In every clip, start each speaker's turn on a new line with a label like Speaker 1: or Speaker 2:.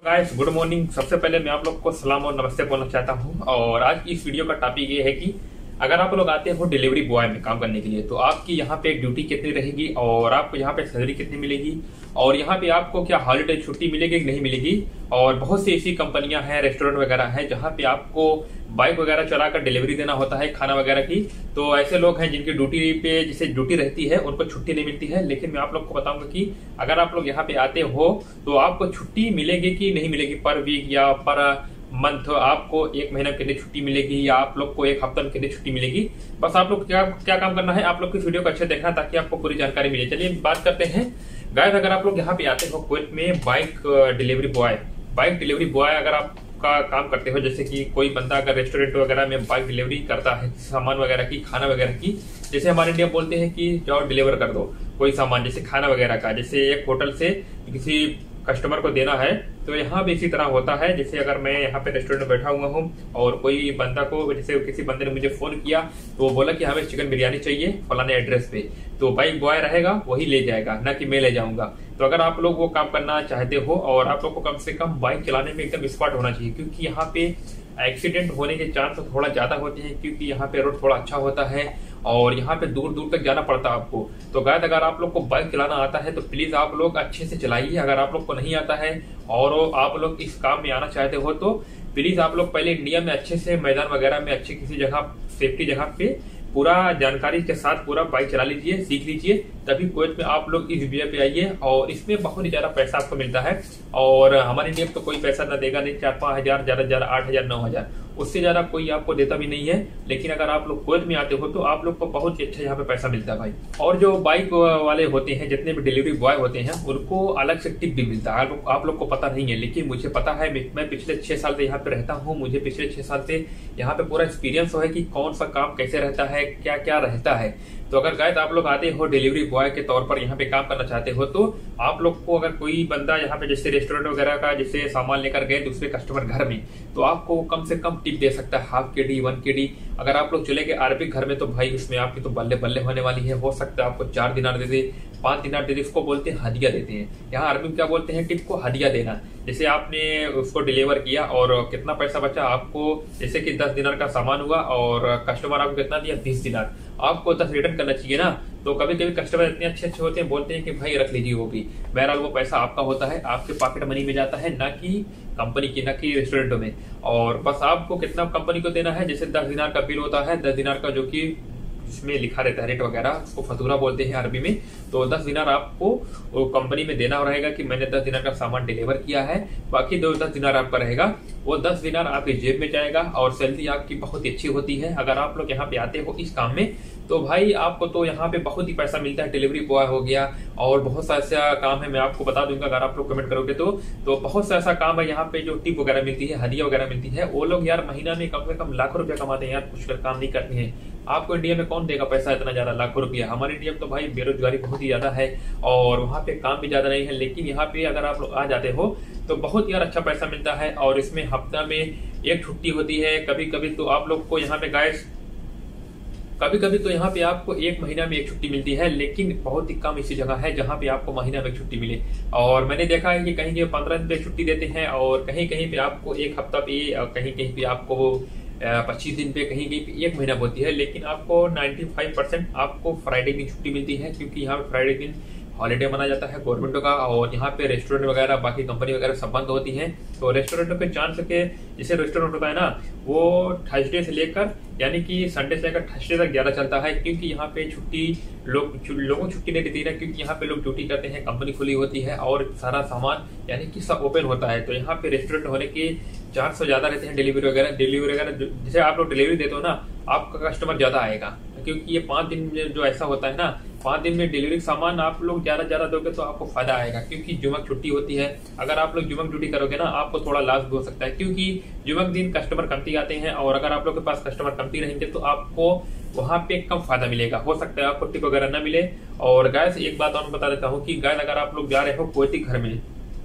Speaker 1: Guys good morning. सबसे पहले मैं आप लोग को सलाम और नमस्ते बोलना चाहता हूं। और आज की इस वीडियो का टॉपिक ये है कि अगर आप लोग आते हो डिलीवरी बॉय में काम करने के लिए तो आपकी यहाँ पे ड्यूटी कितनी रहेगी और आपको यहाँ पे सैलरी कितनी मिलेगी और यहाँ पे आपको क्या हॉलीडे छुट्टी मिलेगी कि नहीं मिलेगी। और बहुत सी ऐसी कंपनियां हैं, रेस्टोरेंट वगैरह हैं जहाँ पे आपको बाइक वगैरह चलाकर डिलीवरी देना होता है खाना वगैरह की। तो ऐसे लोग हैं जिनकी ड्यूटी पे जिसे ड्यूटी रहती है उनको छुट्टी नहीं मिलती है। लेकिन मैं आप लोग को बताऊंगा कि अगर आप लोग यहाँ पे आते हो तो आपको छुट्टी मिलेगी कि नहीं मिलेगी, पर वीक या पर मंथ आपको एक महीना कितनी छुट्टी मिलेगी या आप लोग को एक हफ्ता में कितनी छुट्टी मिलेगी। बस आप लोग क्या क्या काम करना है, आप लोग की वीडियो को अच्छे देखना ताकि आपको पूरी जानकारी मिले। चलिए बात करते हैं गाइस। अगर आप लोग यहाँ पे आते हो कुवैत में बाइक डिलीवरी बॉय अगर आप का काम करते हो, जैसे कि कोई बंदा अगर रेस्टोरेंट वगैरह में बाइक डिलीवरी करता है सामान वगैरह की, खाना वगैरह की, जैसे हमारे इंडिया बोलते हैं कि जाओ डिलीवर कर दो कोई सामान, जैसे खाना वगैरह का, जैसे एक होटल से किसी कस्टमर को देना है तो यहाँ भी इसी तरह होता है। जैसे अगर मैं यहाँ पे रेस्टोरेंट में बैठा हुआ हूँ और कोई बंदा को, जैसे किसी बंदे ने मुझे फोन किया तो वो बोला कि हमें चिकन बिरयानी चाहिए फलाने एड्रेस पे, तो बाइक बॉय रहेगा वही ले जाएगा, ना कि मैं ले जाऊंगा। तो अगर आप लोग वो काम करना चाहते हो और आप लोग को कम से कम बाइक चलाने में एकदम एक्सपर्ट होना चाहिए, क्योंकि यहाँ पे एक्सीडेंट होने के चांस थोड़ा ज्यादा होते हैं, क्योंकि यहाँ पे रोड थोड़ा अच्छा होता है और यहाँ पे दूर दूर तक जाना पड़ता है आपको। तो गाइस अगर आप लोग को बाइक चलाना आता है तो प्लीज आप लोग अच्छे से चलाइए। अगर आप लोग को नहीं आता है और आप लोग इस काम में आना चाहते हो तो प्लीज आप लोग पहले इंडिया में अच्छे से मैदान वगैरह में अच्छे किसी जगह सेफ्टी जगह पे पूरा जानकारी के साथ पूरा बाइक चला लीजिए, सीख लीजिए, तभी कुवैत में आप लोग इस वीजा पे आइए। और इसमें बहुत ही ज्यादा पैसा आपको मिलता है और हमारे इंडिया में तो कोई पैसा ना देगा नहीं, 4-5 हजार, ज्यादा से ज्यादा 8 हजार 9 हजार, उससे ज्यादा कोई आपको देता भी नहीं है। लेकिन अगर आप लोग कुवैत में आते हो तो आप लोग को बहुत ही अच्छा यहाँ पे पैसा मिलता है भाई। और जो बाइक वाले होते हैं, जितने भी डिलीवरी बॉय होते हैं, उनको अलग से टिप भी मिलता है। आप लोग को पता नहीं है लेकिन मुझे पता है। मैं पिछले 6 साल से यहाँ पे रहता हूँ, मुझे पिछले 6 साल से यहाँ पे पूरा एक्सपीरियंस है कि कौन सा काम कैसे रहता है, क्या क्या रहता है। तो अगर गाइस आप लोग आते हो डिलीवरी बॉय के तौर पर यहाँ पे काम करना चाहते हो तो आप लोग को अगर कोई बंदा यहाँ पे जैसे रेस्टोरेंट वगैरह का जैसे सामान लेकर गए दूसरे कस्टमर घर में, तो आपको कम से कम टिप दे सकता है ½ KD 1 KD। अगर आप लोग चले गए अरबिक घर में तो भाई उसमें आपकी तो बल्ले बल्ले होने वाली है। हो सकता है आपको 4 दिनार दे दे, 5 दिनार दे दे, इसको बोलते हैं हदिया देते हैं। यहाँ अरबी में क्या बोलते हैं, टिप को हदिया देना। जैसे आपने उसको डिलीवर किया और कितना पैसा बचा आपको, जैसे कि 10 दिनार का सामान हुआ और कस्टमर आपको कितना दिया, 20 दिनार, आपको 10 रिटर्न करना चाहिए ना। तो कभी कभी कस्टमर इतने अच्छे होते हैं, बोलते हैं कि भाई रख लीजिए वो भी। बहरहाल वो पैसा आपका होता है, आपके पॉकेट मनी में जाता है, ना कि कंपनी की, ना कि रेस्टोरेंटों में। और बस आपको कितना कंपनी को देना है, जैसे 10 दिनार का बिल होता है, 10 दिनार का जो कि जिसमें लिखा रहता है रेट वगैरह, उसको फतूरा बोलते हैं अरबी में। तो 10 दिनार आपको वो कंपनी में देना रहेगा कि मैंने 10 दिनार का सामान डिलीवर किया है। बाकी 10 दिनार आपका रहेगा, वो 10 दिनार आपके जेब में जाएगा। और सैलरी आपकी बहुत ही अच्छी होती है। अगर आप लोग यहाँ पे आते हो इस काम में तो भाई आपको तो यहाँ पे बहुत ही पैसा मिलता है। डिलीवरी बॉय हो गया और बहुत सा ऐसा काम है, मैं आपको बता दूंगा अगर आप लोग कमेंट करोगे तो बहुत सा ऐसा काम है यहाँ पे जो टिप वगैरह मिलती है, हदिया वगैरह मिलती है। वो लोग यार महीना में कम से कम लाखों रुपया कमाते हैं यार, कुछ काम नहीं करते हैं। आपको इंडिया में कौन देगा पैसा इतना ज्यादा, लाखों रुपया। हमारे इंडिया में तो भाई बेरोजगारी बहुत ही ज्यादा है और वहाँ पे काम भी ज्यादा नहीं है। लेकिन यहाँ पे अगर आप लोग आ जाते हो तो बहुत यार अच्छा पैसा मिलता है। और इसमें हफ्ता में एक छुट्टी होती है, कभी कभी तो आप लोग को यहाँ पे गाइस कभी कभी तो यहाँ पे आपको एक महीना में एक छुट्टी मिलती है। लेकिन बहुत ही कम ऐसी जगह है जहाँ पे आपको महीना में एक छुट्टी मिले। और मैंने देखा है कि कहीं कहीं 15 दिन पे छुट्टी देते हैं और कहीं कहीं पे आपको एक हफ्ता पे, कहीं कहीं पे आपको 25 दिन पे, कहीं कहीं पे 1 महीना होती है। लेकिन आपको 95% आपको फ्राइडे की छुट्टी मिलती है, क्योंकि यहाँ पे फ्राइडे दिन हॉलीडे माना जाता है गवर्नमेंट का। और यहाँ पे रेस्टोरेंट वगैरह बाकी कंपनी वगैरह सब बंद होती हैं। तो रेस्टोरेंटों के चांस के, जैसे रेस्टोरेंट होता है ना, वो थर्सडे से लेकर यानी कि संडे से लेकर थर्सडे तक ज्यादा चलता है, क्योंकि यहाँ पे छुट्टी लोगों को छुट्टी नहीं देती ना, क्योंकि यहाँ पे लोग ड्यूटी करते हैं, कंपनी खुली होती है और सारा सामान यानी कि सब ओपन होता है। तो यहाँ पे रेस्टोरेंट होने के चांस ज्यादा रहते हैं। डिलीवरी वगैरह जैसे आप लोग डिलीवरी देते हो ना, आपका कस्टमर ज्यादा आएगा, क्योंकि ये 5 दिन में जो ऐसा होता है ना, 5 दिन में डिलीवरी सामान आप लोग ज्यादा दोगे तो आपको फायदा आएगा, क्योंकि जुमक छुट्टी होती है। अगर आप लोग जुमक ड्यूटी करोगे ना, आपको थोड़ा लॉस भी हो सकता है, क्योंकि जुमक दिन कस्टमर कमती आते हैं और अगर आप लोग के पास कस्टमर कमती रहेंगे तो आपको वहां पे कम फायदा मिलेगा। हो सकता है आपको टिप वगैरह न मिले। और गाइस एक बात और बता देता हूँ कि गाइस अगर आप लोग जा रहे हो कुवैती घर में,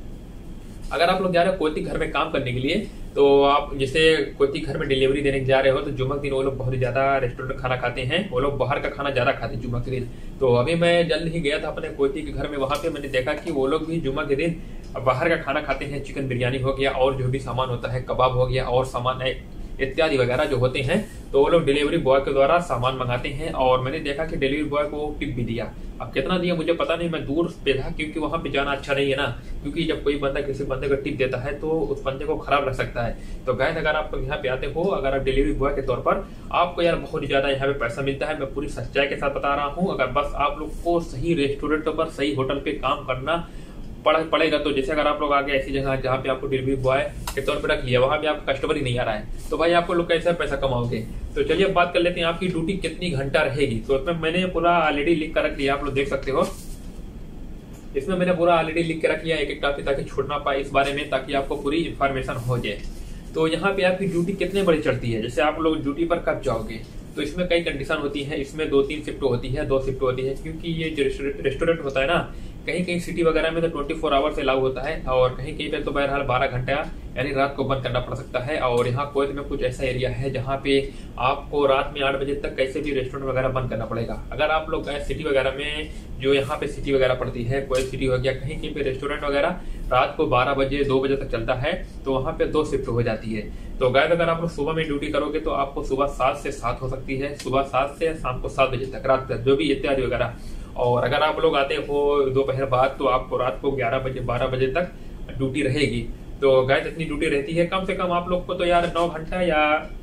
Speaker 1: अगर आप लोग जा रहे हो कुवैती घर में काम करने के लिए, तो आप जैसे कुवैती घर में डिलीवरी देने जा रहे हो तो जुम्मक दिन वो लोग बहुत ज्यादा रेस्टोरेंट में खाना खाते हैं, वो लोग बाहर का खाना ज्यादा खाते हैं जुम्मक के दिन। तो अभी मैं जल्द ही गया था अपने कुवैती के घर में, वहां पे मैंने देखा कि वो लोग भी जुम्मक के दिन बाहर का खाना खाते हैं, चिकन बिरयानी हो गया और जो भी सामान होता है, कबाब हो गया और सामान इत्यादि वगैरह जो होते हैं, तो वो लोग डिलीवरी बॉय के द्वारा सामान मंगाते हैं। और मैंने देखा कि डिलीवरी बॉय को टिप भी दिया। अब कितना दिया मुझे पता नहीं, मैं दूर पे था क्योंकि वहां पे जाना अच्छा नहीं है ना, क्योंकि जब कोई बंदा किसी बंदे को टिप देता है तो उस बंदे को खराब लग सकता है। तो गाइस अगर आप लोग यहाँ पे आते हो, अगर आप डिलीवरी बॉय के तौर पर, आपको यार बहुत ज्यादा यहाँ पे पैसा मिलता है। मैं पूरी सच्चाई के साथ बता रहा हूँ। अगर बस आप लोग को सही रेस्टोरेंट पर, सही होटल पे काम करना पड़ेगा, तो जैसे अगर आप लोग आगे ऐसी जगह जहाँ पे आपको डिलीवरी बॉय के तौर पर रख लिया, वहां पे आपका कस्टमर ही नहीं आ रहा है, तो भाई आपको लोग कैसे पैसा कमाओगे। तो चलिए अब बात कर लेते हैं आपकी ड्यूटी कितनी घंटा रहेगी। तो इसमें मैंने पूरा ऑलरेडी लिख कर रख लिया, आप लोग देख सकते हो। इसमें मैंने पूरा ऑलरेडी लिख के रख लिया एक एक टॉपिक, ताकि छूट ना पाए इस बारे में, ताकि आपको पूरी इन्फॉर्मेशन हो जाए। तो यहाँ पे आपकी ड्यूटी कितने बजे चलती है, जैसे आप लोग ड्यूटी पर कब जाओगे, तो इसमें कई कंडीशन होती है। इसमें 2-3 शिफ्ट होती है, 2 शिफ्ट होती है, क्योंकि ये जो रेस्टोरेंट होता है ना, कहीं कहीं सिटी वगैरह में तो 24 आवर से अलाउ होता है, और कहीं कहीं पे तो बहरहाल 12 घंटा यानी रात को बंद करना पड़ सकता है। और यहाँ कोयत में कुछ ऐसा एरिया है जहाँ पे आपको रात में 8 बजे तक कैसे भी रेस्टोरेंट वगैरह बंद करना पड़ेगा। अगर आप लोग सिटी वगैरह में, जो यहाँ पे सिटी वगैरह पड़ती है, कोयत सिटी हो गया, कहीं कहीं पे रेस्टोरेंट वगैरह रात को 12 बजे 2 बजे तक चलता है, तो वहाँ पे 2 शिफ्ट हो जाती है। तो गाइस अगर आप लोग सुबह में ड्यूटी करोगे तो आपको सुबह 7 से 7 हो सकती है, सुबह 7 से शाम को 7 बजे तक, रात तक, जो भी इत्यादि वगैरह। और अगर आप लोग आते हो दोपहर बाद, तो आपको रात को 11 बजे 12 बजे तक ड्यूटी रहेगी। तो गाइस इतनी ड्यूटी रहती है। कम से कम आप लोग को तो यार 9 घंटा या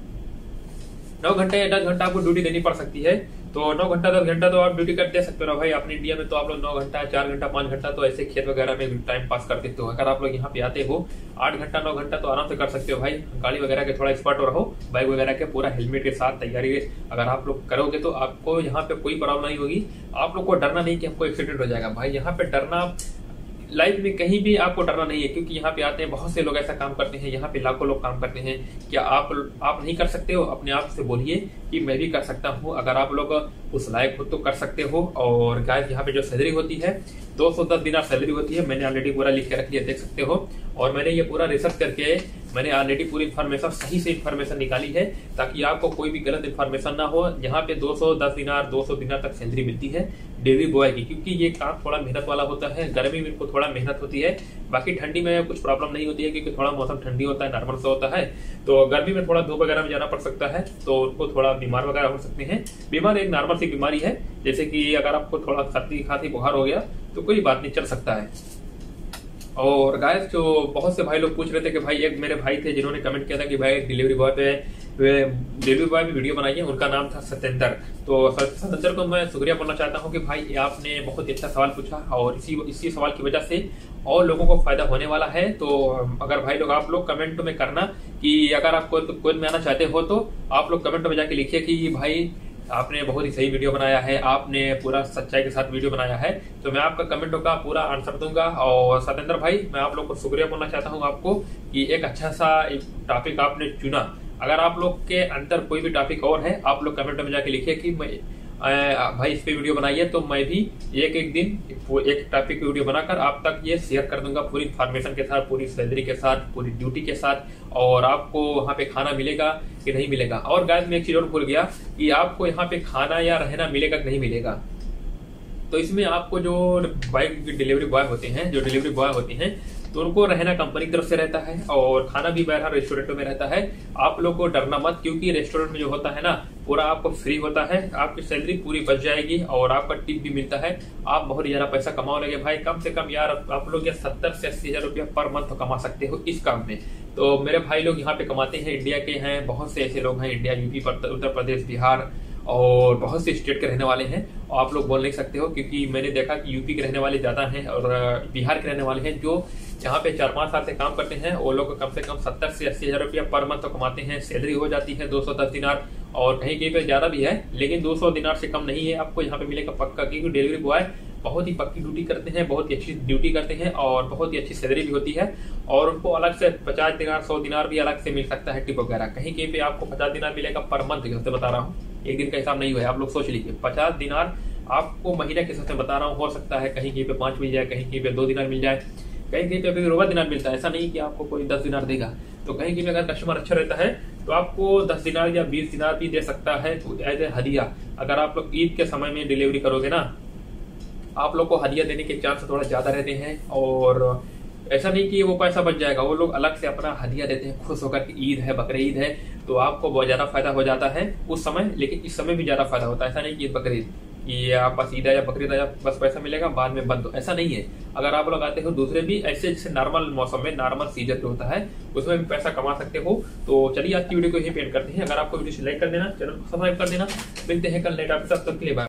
Speaker 1: 10 घंटा आपको ड्यूटी देनी पड़ सकती है। तो 9 घंटा 10 घंटा तो आप ड्यूटी कर दे सकते हो भाई। अपने इंडिया में तो आप लोग 9 घंटा 4 घंटा 5 घंटा तो ऐसे खेत वगैरह में टाइम पास कर देते हो। अगर आप लोग यहाँ पे आते हो 8 घंटा 9 घंटा तो आराम से कर सकते हो भाई। गाड़ी वगैरह के थोड़ा एक्सपर्ट रहो, बाइक वगैरह के पूरा हेलमेट के साथ तैयारी अगर आप लोग करोगे तो आपको यहाँ पे कोई प्रॉब्लम नहीं होगी। आप लोग को डरना नहीं कि हमको एक्सीडेंट हो जाएगा। भाई यहाँ पे डरना, लाइफ में कहीं भी आपको डरना नहीं है, क्योंकि यहाँ पे आते हैं बहुत से लोग ऐसा काम करते हैं, यहाँ पे लाखों लोग काम करते हैं। क्या आप नहीं कर सकते हो? अपने आप से बोलिए कि मैं भी कर सकता हूँ। अगर आप लोग उस लायक हो तो कर सकते हो। और गाइस यहाँ पे जो सैलरी होती है 210 दिनार सैलरी होती है। मैंने ऑलरेडी पूरा लिख के रख लिया, देख सकते हो। और मैंने ये पूरा रिसर्च करके मैंने ऑलरेडी पूरी इन्फॉर्मेशन, सही से इन्फॉर्मेशन निकाली है, ताकि आपको कोई भी गलत इन्फॉर्मेशन ना हो। यहाँ पे 210 दिनार 200 दिनार तक सैलरी मिलती है डिलीवरी बॉय की, क्योंकि ये काम थोड़ा मेहनत वाला होता है। गर्मी में इनको थोड़ा मेहनत होती है, बाकी ठंडी में कुछ प्रॉब्लम नहीं होती है, क्योंकि थोड़ा मौसम ठंडी होता है, नॉर्मल सा होता है। तो गर्मी में थोड़ा धूप वगैरह में जाना पड़ सकता है, तो उनको थोड़ा बीमार वगैरह हो सकते हैं। बीमार एक नॉर्मल सी बीमारी है, जैसे कि अगर आपको थोड़ा सर्दी खांसी बुखार हो गया तो कोई बात नहीं, चल सकता है। और गाइस जो बहुत से भाई लोग पूछ रहे थे कि भाई, एक मेरे भाई थे जिन्होंने कमेंट किया था कि भाई डिलीवरी बॉय पे वीडियो बनाइए। उनका नाम था सतेंद्र। तो सतेंद्र को मैं शुक्रिया बोलना चाहता हूँ कि भाई आपने बहुत ही अच्छा सवाल पूछा, और इसी सवाल की वजह से और लोगों को फायदा होने वाला है। तो अगर भाई लोग आप लोग कमेंट में करना कि अगर आप कोई में आना चाहते हो, तो आप लोग कमेंट में जाके लिखिए कि भाई आपने बहुत ही सही वीडियो बनाया है, आपने पूरा सच्चाई के साथ वीडियो बनाया है। तो मैं आपका कमेंटों का पूरा आंसर दूंगा। और सतेंद्र भाई, मैं आप लोग को शुक्रिया बोलना चाहता हूं आपको कि एक अच्छा सा टॉपिक आपने चुना। अगर आप लोग के अंदर कोई भी टॉपिक और है, आप लोग कमेंट में जाके लिखिए कि मैं भाई इस पे वीडियो बनाइए, तो मैं भी एक दिन एक टॉपिक की वीडियो बनाकर आप तक ये शेयर कर दूंगा, पूरी इन्फॉर्मेशन के साथ, पूरी सैलरी के साथ, पूरी ड्यूटी के साथ, और आपको वहाँ पे खाना मिलेगा कि नहीं मिलेगा। और गाइस मैं एक चीज और भूल गया कि आपको यहाँ पे खाना या रहना मिलेगा कि नहीं मिलेगा। तो इसमें आपको जो बाइक डिलीवरी बॉय होते हैं, तो उनको रहना कंपनी की तरफ से रहता है, और खाना भी बहरहाल रेस्टोरेंटों में रहता है। आप लोग को डरना मत, क्योंकि रेस्टोरेंट में जो होता है ना, पूरा आपको फ्री होता है। आपकी सैलरी पूरी बच जाएगी, और आपका टिप भी मिलता है। आप बहुत ज्यादा पैसा कमाओ लगे भाई। कम से कम यार आप लोग 70 से 80 हजार रुपया पर मंथ कमा सकते हो इस काम में। तो मेरे भाई लोग यहाँ पे कमाते हैं, इंडिया के हैं, बहुत से ऐसे लोग हैं, इंडिया, यूपी, उत्तर प्रदेश, बिहार और बहुत से स्टेट के रहने वाले हैं। और आप लोग बोल नहीं सकते हो, क्योंकि मैंने देखा कि यूपी के रहने वाले ज्यादा हैं, और बिहार के रहने वाले हैं जो यहाँ पे 4-5 साल से काम करते हैं। वो लोग कम से कम 70 से 80 हजार रुपया पर मंथ तो कमाते हैं। सैलरी हो जाती है 210 दिनार, और कहीं कहीं पे ज्यादा भी है, लेकिन 200 दिनार से कम नहीं है। आपको यहाँ पे मिलेगा पक्का, क्योंकि डिलीवरी बॉय बहुत ही पक्की ड्यूटी करते हैं, बहुत ही अच्छी ड्यूटी करते हैं, और बहुत ही अच्छी सैलरी भी होती है। और उनको अलग से 50 दिनार 100 दिनार भी अलग से मिल सकता है, टिप वगैरह। कहीं कहीं पे आपको 50 दिनार मिलेगा पर मंथ के हिसाब से बता रहा हूँ, एक दिन का हिसाब नहीं हुआ है। आप लोग सोच लीजिए, 50 दिनार आपको महीने के हिसाब से बता रहा हूँ। हो सकता है कहीं कहीं पे 5 मिल जाए, कहीं कहीं पे 2 दिनार मिल जाए, कहीं कहीं पे अभी 1 दिनार मिलता है। ऐसा नहीं कि आपको कोई 10 दिनार देगा। तो कहीं कहीं पे अगर कस्टमर अच्छा रहता है तो आपको 10 दिनार या 20 दिनार भी दे सकता है एज ए हदिया। अगर आप लोग ईद के समय में डिलीवरी करोगे ना, आप लोग को हदिया देने के चांस थोड़ा ज्यादा रहते हैं। और ऐसा नहीं कि वो पैसा बच जाएगा, वो लोग अलग से अपना हदिया देते हैं खुश होकर कि ईद है, बकरीद है, तो आपको बहुत ज्यादा फायदा हो जाता है उस समय। लेकिन इस समय भी ज्यादा फायदा होता है। ऐसा नहीं कि ईद बकरीद कि आप बस ईद या बकरीद या बस पैसा मिलेगा बाद में बंद हो, ऐसा नहीं है। अगर आप लोग आते हो दूसरे भी ऐसे जैसे नॉर्मल मौसम में, नॉर्मल सीजन जो होता है उसमें भी पैसा कमा सकते हो। तो चलिए आज की वीडियो को यही पेंट करते हैं। अगर आपको वीडियो लाइक कर देना, चैनल को सब्सक्राइब कर देना। मिलते हैं कल नए टॉपिक, तब तक के लिए बाय।